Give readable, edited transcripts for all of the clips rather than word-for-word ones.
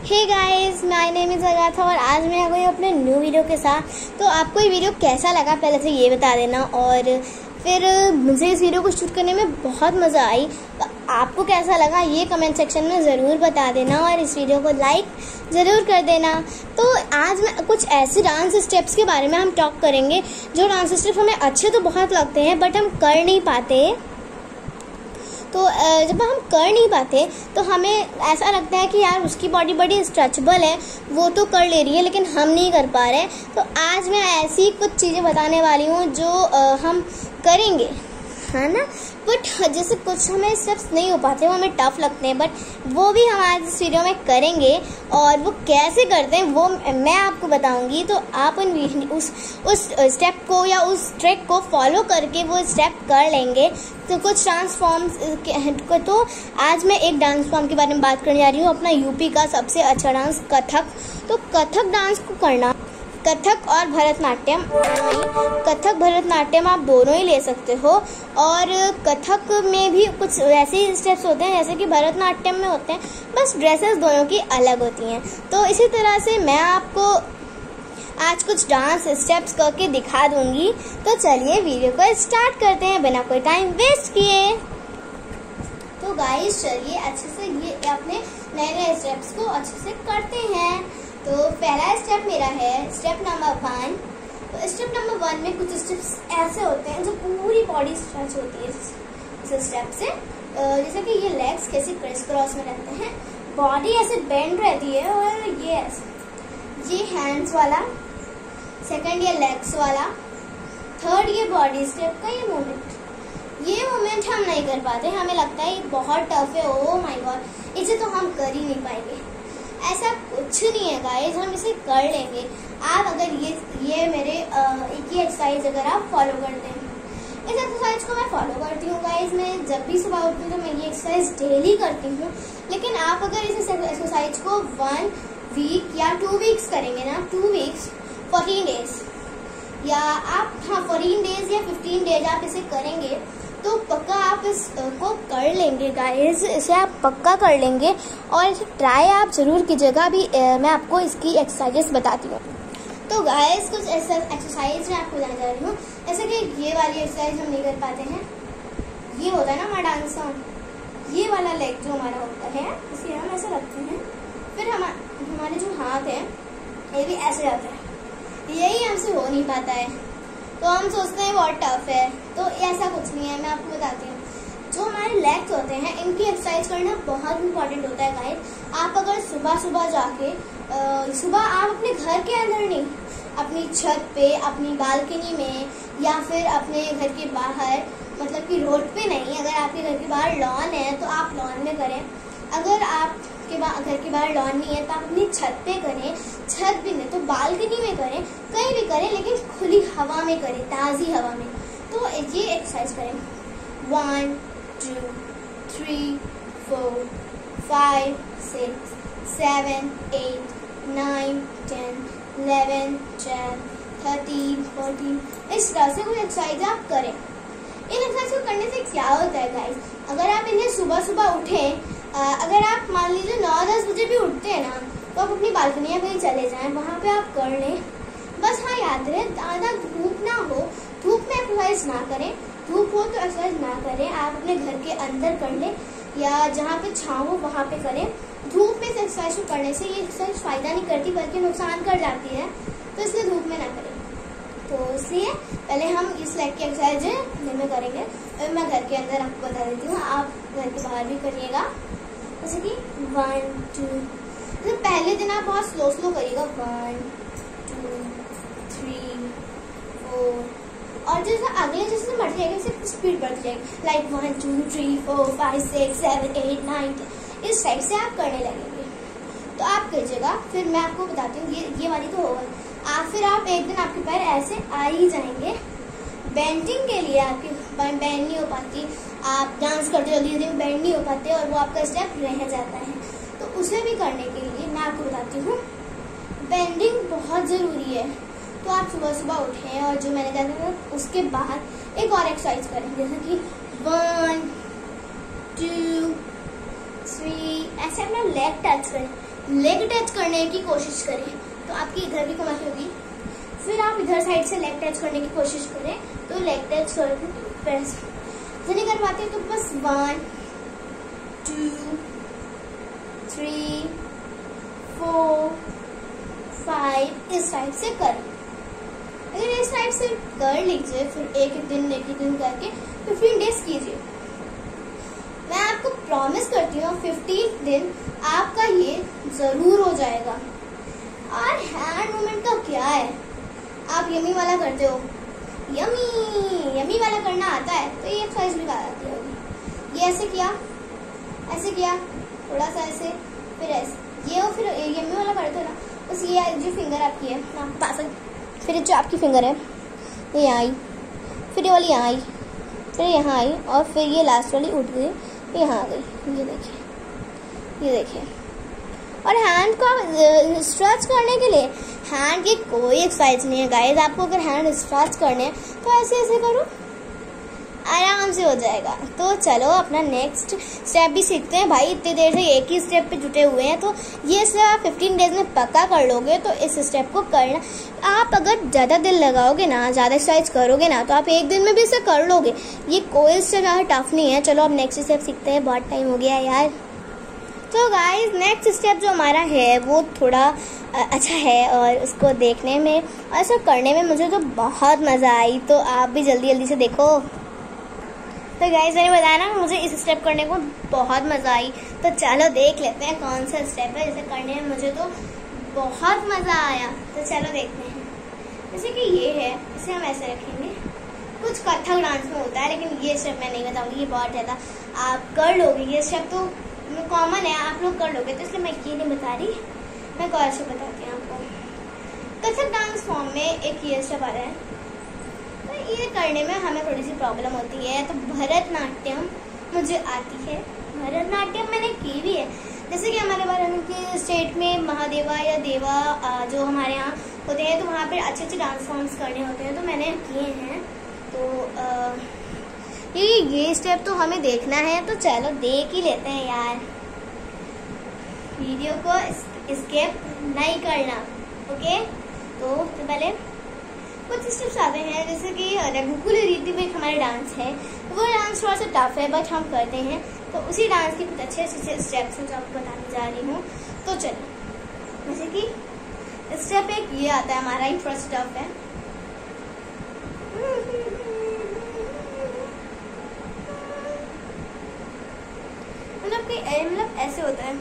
Hey guys, my name is Agatha और आज मैं आ गई हूँ अपने न्यू वीडियो के साथ। तो आपको ये वीडियो कैसा लगा पहले से ये बता देना, और फिर मुझे इस वीडियो को शूट करने में बहुत मज़ा आई। तो आपको कैसा लगा ये कमेंट सेक्शन में ज़रूर बता देना और इस वीडियो को लाइक ज़रूर कर देना। तो आज मैं कुछ ऐसे डांस स्टेप्स के बारे में हम टॉक करेंगे जो डांस स्टेप्स हमें अच्छे तो बहुत लगते हैं बट हम कर नहीं पाते। तो जब हम कर नहीं पाते तो हमें ऐसा लगता है कि यार उसकी बॉडी बड़ी स्ट्रेचेबल है, वो तो कर ले रही है लेकिन हम नहीं कर पा रहे। तो आज मैं ऐसी कुछ चीज़ें बताने वाली हूँ जो हम करेंगे, है ना। बट जैसे कुछ हमें स्टेप्स नहीं हो पाते, वो हमें टफ लगते हैं, बट वो भी हम आज इस वीडियो में करेंगे और वो कैसे करते हैं वो मैं आपको बताऊंगी। तो आप उस स्टेप को या उस ट्रिक को फॉलो करके वो स्टेप कर लेंगे। तो कुछ डांस फॉर्म्स तो आज मैं एक डांस फॉर्म के बारे में बात करने जा रही हूँ, अपना यूपी का सबसे अच्छा डांस कथक। तो कथक डांस को करना, कथक और भरतनाट्यम, कथक भरतनाट्यम आप दोनों ही ले सकते हो। और कथक में भी कुछ ऐसे ही स्टेप्स होते हैं जैसे कि भरतनाट्यम में होते हैं, बस ड्रेसेस दोनों की अलग होती हैं। तो इसी तरह से मैं आपको आज कुछ डांस स्टेप्स करके दिखा दूंगी। तो चलिए वीडियो को स्टार्ट करते हैं बिना कोई टाइम वेस्ट किए। तो गाइस चलिए अच्छे से ये अपने नए नए स्टेप्स को अच्छे से करते हैं। तो पहला स्टेप मेरा है स्टेप नंबर 1। तो स्टेप नंबर 1 में कुछ स्टेप्स ऐसे होते हैं जो पूरी बॉडी स्ट्रेच होती है इस स्टेप से। जैसे कि ये लेग्स कैसे क्रिस क्रॉस में रहते हैं, बॉडी ऐसे बेंड रहती है, और ये ऐसे, ये हैंड्स वाला, सेकंड ये लेग्स वाला, थर्ड ये बॉडी स्टेप का ये मूवमेंट हम नहीं कर पाते। हमें लगता है ये बहुत टफ है, ओह माय गॉड इसे तो हम कर ही नहीं पाएंगे। ऐसा कुछ नहीं है गाइस, हम इसे कर लेंगे। आप अगर ये मेरे एक ही एक्सरसाइज अगर आप फॉलो करते हैं, इस एक्सरसाइज को मैं फॉलो करती हूँ गाइस। मैं जब भी सुबह उठती हूँ तो मैं ये एक्सरसाइज डेली करती हूँ। लेकिन आप अगर इस एक्सरसाइज को 1 वीक या 2 वीक्स करेंगे ना, 2 वीक्स 14 डेज, या आप 14 डेज या 15 डेज आप इसे करेंगे तो पक्का आप इसको कर लेंगे गाइस। इसे आप पक्का कर लेंगे और इसे ट्राई आप जरूर कीजिएगा। अभी मैं आपको इसकी एक्सरसाइजेस बताती हूँ। तो गाइस कुछ एक्सरसाइज मैं आपको बताने जा रही हूँ। जैसे कि ये वाली एक्सरसाइज हम नहीं कर पाते हैं, ये होता है ना हमारा डांस सॉन्ग, ये वाला लेग जो हमारा होता है इसे हम ऐसे रखते हैं, फिर हमारे जो हाथ है ये भी ऐसे रहते हैं, यही हमसे हो नहीं पाता है। तो हम सोचते हैं बहुत टफ है, तो ऐसा कुछ नहीं है। मैं आपको बताती हूँ, जो हमारे लेग्स होते हैं इनकी एक्सरसाइज करना बहुत इंपॉर्टेंट होता है गाइस। आप अगर सुबह सुबह जाके सुबह आप अपने घर के अंदर नहीं, अपनी छत पे, अपनी बालकनी में, या फिर अपने घर के बाहर, मतलब कि रोड पे नहीं, अगर आपके घर के बाहर लॉन है तो आप लॉन में करें। अगर आपके घर के बाहर लॉन नहीं है तो आप अपनी छत पे करें, छत भी नहीं तो बालकनी में करें, कहीं भी करें, लेकिन खुली हवा में करें, ताज़ी हवा में। तो ये एक्सरसाइज करें 1 2 3 4 5 6 7 8 9 10 11 12 13 14। इस तरह से कोई एक्सरसाइज आप करें। इन एक्सरसाइज को करने से क्या होता है गाइस, अगर आप इन्हें सुबह सुबह उठें, अगर आप मान लीजिए 9-10 बजे भी उठते हैं ना, तो आप अपनी बालकनी या कहीं चले जाएं, वहाँ पे आप कर लें। बस हाँ याद रहे, ज़्यादा धूप ना हो, धूप में एक्सरसाइज ना करें, धूप हो तो एक्सरसाइज ना करें। आप अपने घर के अंदर कर लें या जहाँ पे छाँव हो वहाँ पे करें। धूप में इस एक्सरसाइज को करने से ये एक्सरसाइज फ़ायदा नहीं करती बल्कि नुकसान कर जाती है, तो इसलिए धूप में ना करें। तो इसलिए पहले हम इस लेग की एक्सरसाइज दिन में करेंगे, मैं घर के अंदर आपको बता देती हूँ, आप घर के बाहर भी करिएगा। जैसे कि 1 2, तो पहले दिन आप बहुत स्लो करिएगा, 1 2 3 4, और जैसे अगले जैसे बढ़ जाएगा इससे स्पीड बढ़ जाएगी, लाइक 1 2 3 4 5 6 7 8 9 10, इस टाइप से आप करने लगेंगे। तो आप कीजिएगा, फिर मैं आपको बताती हूँ। ये वाली तो होगा, फिर आप एक दिन आपके पैर ऐसे आ ही जाएंगे। बेंडिंग के लिए आपकी बैंड नहीं हो पाती, आप डांस करते जल्दी जल्दी में बैंड नहीं हो पाते और वो आपका स्टेप रह जाता है। तो उसे भी करने के लिए मैं आपको बताती हूँ, बेंडिंग बहुत ज़रूरी है। तो आप सुबह सुबह उठें और जो मैंने कहा था उसके बाद एक और एक्सरसाइज करें, जैसे कि 1 2 3, ऐसे अपना लेग टच करें, लेग टच करने की कोशिश करें तो आपकी इधर की कमर होगी, फिर आप इधर साइड से लेग टच करने की कोशिश करें तो लेग टच करके प्रेस नहीं कर पाते तो बस 1 2 3 4 5 इस टाइप से करें। अगर इस टाइप से कर लीजिए फिर एक दिन करके 15 डेज कीजिए। मैं आपको प्रॉमिस करती हूँ 15 दिन आपका ये जरूर हो जाएगा। और हैंड मूवमेंट का क्या है, आप यमी वाला करते हो, यमी वाला करना आता है तो ये एक्सरसाइज भी आती होगी। ये ऐसे किया थोड़ा सा ऐसे, फिर ऐसे ये हो, फिर यमी वाला करते हो ना, बस ये जो फिंगर आपकी है आपके पास, फिर जो आपकी फिंगर है ये यहाँ आई, फिर ये वाली यहाँ आई, फिर यहाँ आई, और फिर ये लास्ट वाली उठ गई यहाँ आ गई। ये देखिए। और हैंड को स्ट्रेच करने के लिए हैंड की कोई एक्सरसाइज नहीं है गाइस। आपको अगर हैंड स्ट्रेच करने हैं तो ऐसे करो, आराम से हो जाएगा। तो चलो अपना नेक्स्ट स्टेप भी सीखते हैं। भाई इतनी देर से एक ही स्टेप पे जुटे हुए हैं, तो ये स्टेप आप 15 डेज में पक्का कर लोगे। तो इस स्टेप को करना, आप अगर ज़्यादा दिन लगाओगे ना, ज़्यादा एक्सरसाइज करोगे ना, तो आप एक दिन में भी इसे कर लोगे। ये कोई स्टेप ज़्यादा टफ नहीं है। चलो अब नेक्स्ट स्टेप सीखते हैं, बहुत टाइम हो गया यार। तो गाइस नेक्स्ट स्टेप जो हमारा है वो थोड़ा अच्छा है और उसको देखने में और सब करने में मुझे तो बहुत मज़ा आई। तो आप भी जल्दी से देखो। तो गाइस मैंने बताया ना मुझे इस स्टेप करने को बहुत मज़ा आई। तो चलो देख लेते हैं कौन सा स्टेप है जिसे करने में मुझे तो बहुत मज़ा आया। तो चलो देखते हैं। जैसे कि ये है, इसे हम ऐसे रखेंगे। कुछ कथक डांस में होता है, लेकिन ये स्टेप मैं नहीं बताऊंगी, ये बहुत ज़्यादा आप कर लोगे। ये स्टेप तो कॉमन है, आप लोग कर लोगे, तो इसलिए मैं ये नहीं बता रही, मैं कौन से बताती हूँ आपको। कथक डांस फॉर्म में एक ये स्टेप आ रहा है, तो ये करने में हमें थोड़ी सी प्रॉब्लम होती है। तो भरतनाट्यम मुझे आती है, भरतनाट्यम मैंने की भी है। जैसे कि हमारे भारत के स्टेट में महादेवा या देवा जो हमारे यहाँ होते हैं, तो वहाँ पर अच्छे डांस फॉर्म्स करने होते हैं, तो मैंने किए हैं। तो ये स्टेप तो हमें देखना है, तो चलो देख ही लेते हैं यार। वीडियो को स्किप नहीं करना, ओके। तो पहले कुछ स्टेप्स आते हैं, जैसे कि रघुकुल रीति में एक हमारा डांस है, वो डांस थोड़ा सा टफ है बट हम करते हैं। तो उसी डांस के कुछ अच्छे स्टेप्स हैं जो आपको बताने जा रही हूँ। तो चलो, जैसे कि स्टेप एक ये आता है हमारा, ही थोड़ा सा टफ है। मतलब ऐसे होता है।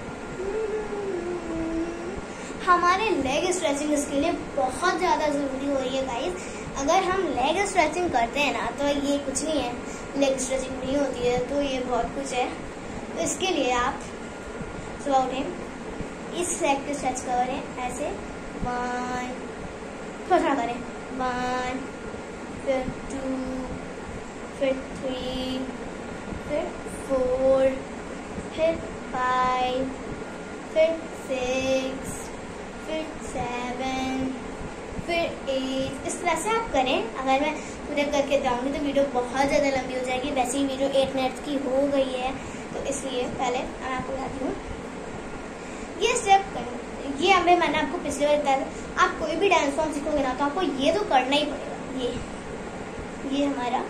हमारे लेग स्ट्रेचिंग इसके लिए बहुत ज़्यादा ज़रूरी हो रही है गाइस। अगर हम लेग स्ट्रेचिंग करते हैं ना, तो ये कुछ नहीं है, लेग स्ट्रेचिंग नहीं होती है, तो ये बहुत कुछ है। तो इसके लिए आप सुबह उठें, इस लेग को स्ट्रेच करें ऐसे, 1 थोड़ा करें, 1 फिर 2 फिर 3 फिर 4 फिर 5 फिर 6 फिर 7 फिर 8। इस तरह से आप करें। अगर मैं पूरे करके जाऊंगी तो वीडियो बहुत ज़्यादा लंबी हो जाएगी। वैसे ही वीडियो 8 मिनट्स की हो गई है, तो इसलिए पहले मैं आपको बताती हूँ ये स्टेप। ये हमें मैंने आपको पिछले बार बताया था, आप कोई भी डांस फॉर्म सीखोगे ना, तो आपको ये तो करना ही पड़ेगा। ये हमारा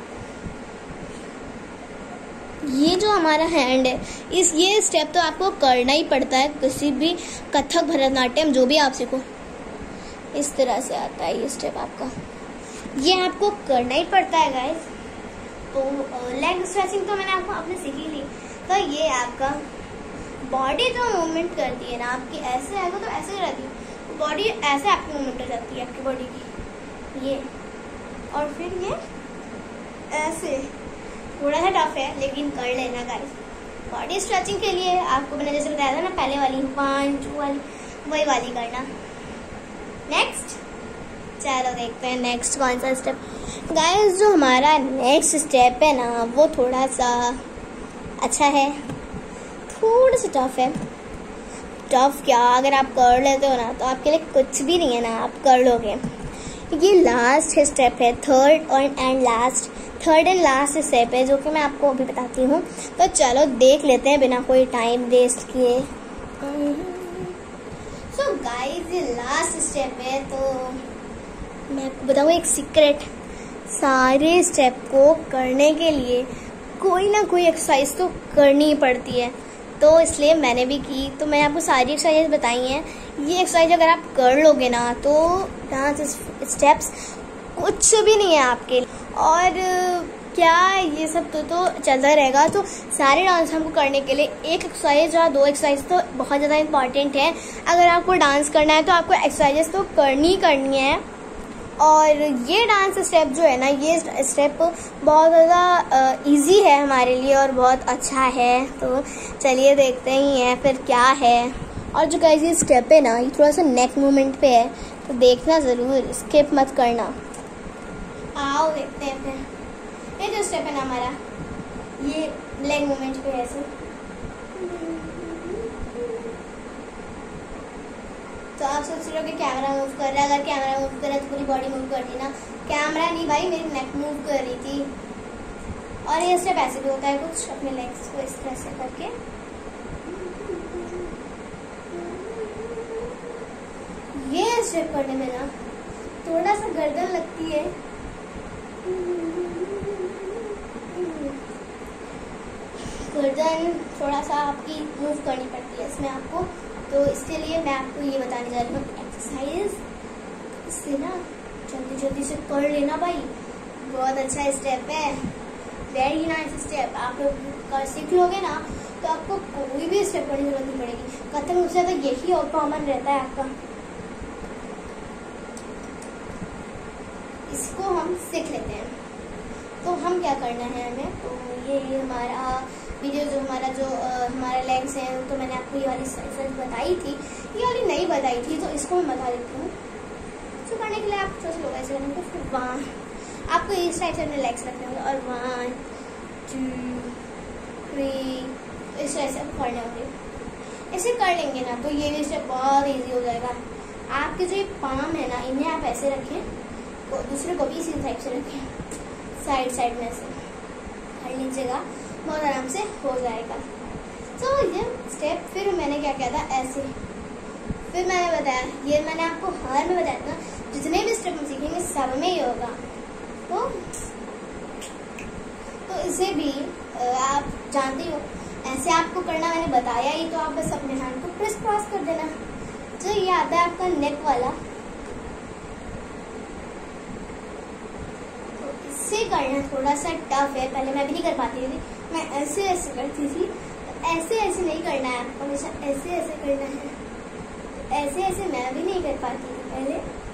ये जो हमारा हैंड है, ये स्टेप तो आपको करना ही पड़ता है। किसी भी कथक, भरतनाट्यम जो भी आप सीखो, इस तरह से आता है ये स्टेप आपका, ये आपको करना ही पड़ता है गाइस। तो लेग स्ट्रेचिंग तो मैंने आपको अपने सीखी ली। तो ये आपका बॉडी जो मूवमेंट करती है ना आपकी, ऐसे आएगा तो ऐसे रहती है बॉडी, ऐसे आपकी मूवमेंट हो जाती है आपकी बॉडी की, ये। और फिर ये ऐसे, थोड़ा सा टफ है लेकिन कर लेना गाइस। बॉडी स्ट्रेचिंग के लिए आपको मैंने जैसे बताया था ना, पहले वाली 1 2 वाली, वही वाली करना। नेक्स्ट चलो देखते हैं नेक्स्ट कौन सा स्टेप। गाइस जो हमारा नेक्स्ट स्टेप है ना, वो थोड़ा सा अच्छा है, थोड़ा सा टफ है। टफ क्या, अगर आप कर लेते हो ना तो आपके लिए कुछ भी नहीं है ना, आप कर लोगे। ये लास्ट स्टेप है, थर्ड एंड लास्ट स्टेप है, जो कि मैं आपको अभी बताती हूँ। तो चलो देख लेते हैं बिना कोई टाइम वेस्ट किए। गाइस ये लास्ट स्टेप है। तो मैं आपको बताऊँ एक सीक्रेट, सारे स्टेप को करने के लिए कोई ना कोई एक्सरसाइज तो करनी ही पड़ती है, तो इसलिए मैंने भी की। तो मैंने आपको सारी एक्सरसाइज बताई हैं। ये एक्सरसाइज अगर आप कर लोगे ना तो डांस स्टेप्स कुछ भी नहीं है आपके। और क्या ये सब तो चलता रहेगा। तो सारे डांस हमको करने के लिए एक एक्सरसाइज या दो एक्सरसाइज तो बहुत ज़्यादा इंपॉर्टेंट है। अगर आपको डांस करना है तो आपको एक्सरसाइजेस तो करनी है। और ये डांस स्टेप जो है ना, ये स्टेप बहुत ज़्यादा इजी है हमारे लिए और बहुत अच्छा है। तो चलिए देखते ही हैं फिर क्या है। और जो गाइस ये स्टेप है ना, ये थोड़ा सा नेक मूवमेंट पे है, तो देखना ज़रूर, स्किप मत करना। आओ देखते हैं फिर। ये जो स्टेप है ना हमारा, ये लेग मूवमेंट पे है ऐसे। तो आप सोच रहे हो कि कैमरा मूव कर रहा है, अगर कैमरा मूव कर रहा है तो पूरी बॉडी मूव कर रही ना। कैमरा नहीं भाई, मेरी नेक मूव कर रही थी। और ये स्टेप ऐसे भी होता है कुछ, अपने लेग्स को इस तरह से करके। ये स्टेप करने में ना थोड़ा सा गर्दन लगती है, गर्दन थोड़ा सा आपकी मूव करनी पड़ती है इसमें आपको। तो इसके लिए मैं आपको ये बताने जा रही हूँ एक्सरसाइज, इससे ना जल्दी जल्दी से कर लेना भाई। बहुत अच्छा स्टेप है, वेरी नाइस स्टेप। आप लोग सीख लोगे ना तो आपको कोई भी स्टेप करने की जरूरत नहीं पड़ेगी। कतई मुझसे ज़्यादा यही और कॉमन रहता है आपका। इसको हम सीख लेते हैं। तो हम क्या करना है हमें, तो ये हमारा वीडियो जो हमारा लेग्स हैं, तो मैंने आपको ये वाली एक्सरसाइज बताई थी, ये वाली नहीं बताई थी, तो इसको मैं बता देती हूँ। तो करने के लिए आप सोच लो ऐसे करने को, फिर वहाँ आपको इस साइड से अपने लेग्स रखने होंगे और 1 2 3 इस तरह से आपको करने होंगे। ऐसे कर लेंगे ना तो ये भी स्टेप बहुत ईजी हो जाएगा। आपके जो ये पाम है ना, इन्हें आप ऐसे रखें, दूसरे को भी इसी साइड से रखें, साइड में से कर लीजिएगा, बहुत आराम से हो जाएगा। तो ये स्टेप फिर मैंने क्या किया था ऐसे, फिर मैंने बताया, ये मैंने आपको हर में बताया था, जितने भी स्टेप हम सीखेंगे सब में ही होगा। तो इसे भी आप जानते हो, ऐसे आपको करना मैंने बताया ही, तो आप बस अपने हैंड को प्रेस क्रॉस कर देना। जो ये आता है आपका नेक वाला, से करना थोड़ा सा टफ है। पहले मैं भी नहीं कर पाती थी, मैं ऐसे ऐसे करती थी। ऐसे ऐसे नहीं करना है आपको, हमेशा ऐसे ऐसे करना है। ऐसे ऐसे मैं भी नहीं कर पाती थी पहले।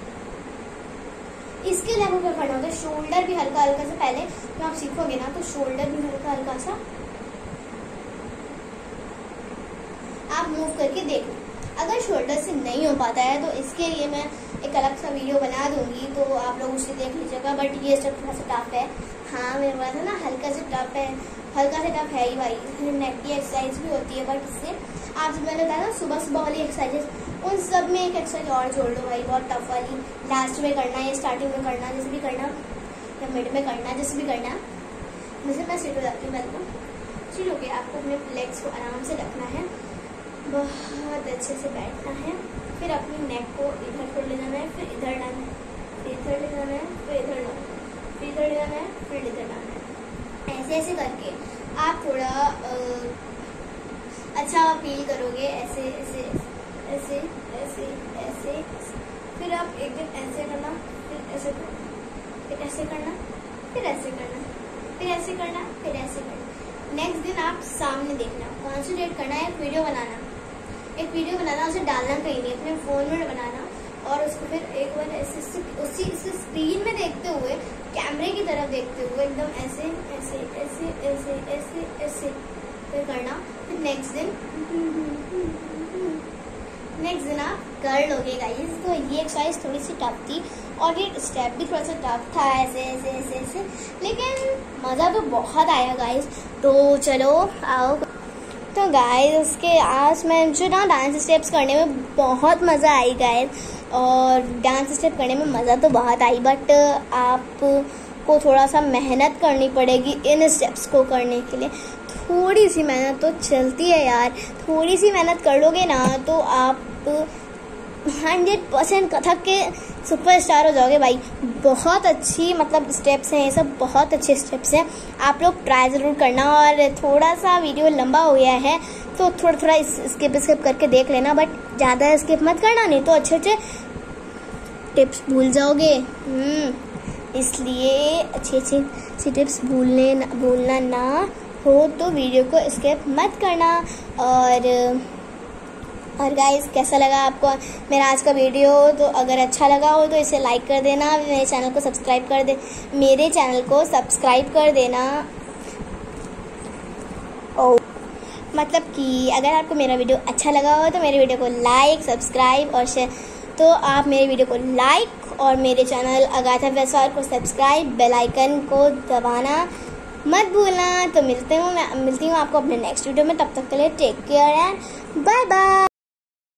इसके लिए आपको क्या करना होता है, शोल्डर भी हल्का हल्का सा, पहले जब आप सीखोगे ना तो शोल्डर भी हल्का हल्का सा आप मूव करके देखो। अगर शोल्डर से नहीं हो पाता है तो इसके लिए मैं एक अलग सा वीडियो बना दूंगी, तो आप लोग उसे देख लीजिएगा। बट ये स्टेप थोड़ा सा टफ है। हाँ मेरे पास है ना, हल्का से टफ है, हल्का से टफ है ही भाई। इसमें नेक की एक्सरसाइज भी होती है, बट इससे आप जब मैंने बताया ना सुबह वाली एक्सरसाइजेस, उन सब में एक एक्सरसाइज और जोड़ लो भाई, बहुत टफ वाली। लास्ट में करना या स्टार्टिंग में करना, जैसे भी करना, या मिड में करना, जैसे भी करना। जैसे मैं सीट हो जाती हूँ, पहले तो ठीक हो गया। आपको अपने लेग्स को आराम से रखना है, बहुत अच्छे से बैठना है, फिर अपनी नेक को इधर छोड़ ले जाना है, फिर इधर लाना है, फिर इधर ले जाना है, फिर इधर लाना है, फिर इधर ले जाना है, फिर इधर लाना है। ऐसे ऐसे करके आप थोड़ा अच्छा फील करोगे। ऐसे ऐसे ऐसे ऐसे ऐसे, फिर आप एक दिन ऐसे करना, फिर ऐसे करना, फिर ऐसे करना, फिर ऐसे करना, फिर ऐसे करना, फिर ऐसे करना। नेक्स्ट दिन आप सामने देखना, कॉन्सेंट्रेट करना है, वीडियो बनाना, एक वीडियो बनाना, उसे डालना कहीं नहीं, अपने फ़ोन में बनाना, और उसको फिर एक बार ऐसे उसी स्क्रीन में देखते हुए, कैमरे की तरफ देखते हुए एकदम ऐसे ऐसे ऐसे ऐसे ऐसे ऐसे फिर करना। फिर नेक्स्ट दिन आप कर लोगे गाइस। तो ये एक्सरसाइज थोड़ी सी टफ थी और ये स्टेप भी थोड़ा सा टफ था, ऐसे ऐसे ऐसे ऐसे, लेकिन मज़ा तो बहुत आया गाइस। तो चलो आओ। तो गाइस उसके आज मैं जो ना डांस स्टेप्स करने में बहुत मज़ा आई गाइस, और डांस स्टेप करने में मज़ा तो बहुत आई, बट आपको थोड़ा सा मेहनत करनी पड़ेगी इन स्टेप्स को करने के लिए। थोड़ी सी मेहनत तो चलती है यार, थोड़ी सी मेहनत कर लोगे ना तो आप 100% कथक के सुपरस्टार हो जाओगे भाई। बहुत अच्छी मतलब स्टेप्स हैं, ये सब बहुत अच्छे स्टेप्स हैं, आप लोग ट्राई ज़रूर करना। और थोड़ा सा वीडियो लंबा हो गया है तो थोड़ा स्किप करके देख लेना, बट ज़्यादा स्किप मत करना, नहीं तो अच्छे टिप्स भूल जाओगे। इसलिए अच्छी टिप्स भूलना ना हो तो वीडियो को स्किप मत करना। और गाइस, कैसा लगा आपको मेरा आज का वीडियो? तो अगर अच्छा लगा हो तो इसे लाइक कर देना, मेरे चैनल को सब्सक्राइब कर देना। मतलब कि अगर आपको मेरा वीडियो अच्छा लगा हो तो मेरे वीडियो को लाइक, सब्सक्राइब और शेयर, तो आप मेरे वीडियो को लाइक और मेरे चैनल अगाथा वैसवाल को सब्सक्राइब, बेल आइकन को दबाना मत भूलना। तो मिलती हूँ आपको अपने नेक्स्ट वीडियो में। तब तक के लिए take care and bye bye.